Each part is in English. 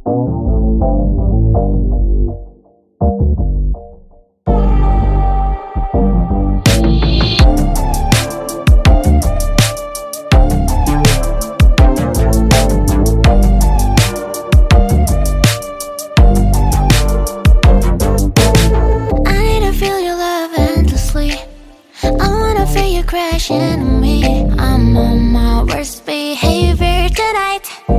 Crashing on me, I'm on my worst behavior tonight.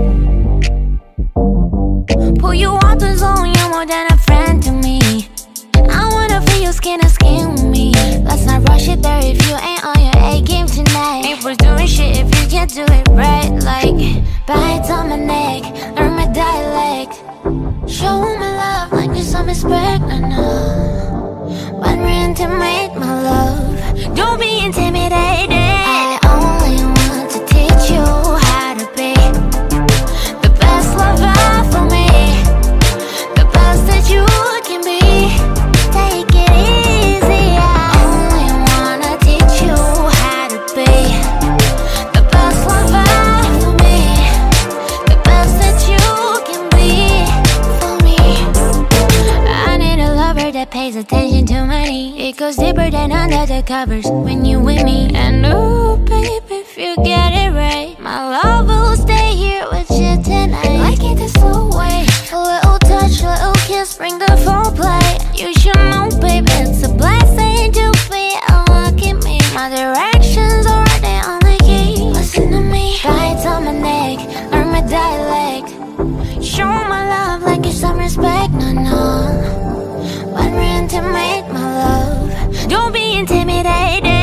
Pull you out the zone, you're more than a friend to me. I wanna feel your skin to skin with me. Let's not rush it there if you ain't on your A game tonight. Ain't worth doing shit if you can't do it right. Like bites on my neck, learn my dialect. Show my love like you some respect, when we're intimate, my love, don't be intimidated. I only want to teach you how to be the best lover for me, the best that you can be. Take it easy. I only wanna teach you how to be the best lover for me, the best that you can be for me. I need a lover that pays attention to my needs. It goes deeper than under the covers when you with me. And ooh, babe, if you get it right, my love will stay here with you tonight. Like it the slow way, a little touch, little kiss, bring the full play. You should know, babe, it's a blessing to be unlocking me. My directions are they on the key. Listen to me, bites on my neck, learn my dialect. Show my love like it's some respect, when we're intimate, my love, don't be intimidated.